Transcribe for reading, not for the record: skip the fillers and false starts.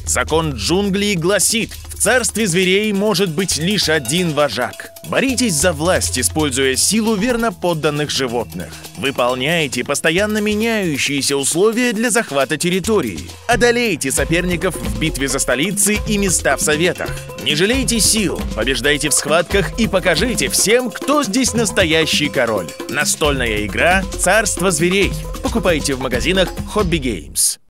Закон джунглей гласит: в царстве зверей может быть лишь один вожак. Боритесь за власть, используя силу верно подданных животных. Выполняйте постоянно меняющиеся условия для захвата территории. Одолейте соперников в битве за столицы и места в советах. Не жалейте сил, побеждайте в схватках и покажите всем, кто здесь настоящий король. Настольная игра «Царство зверей». Покупайте в магазинах Hobby Games.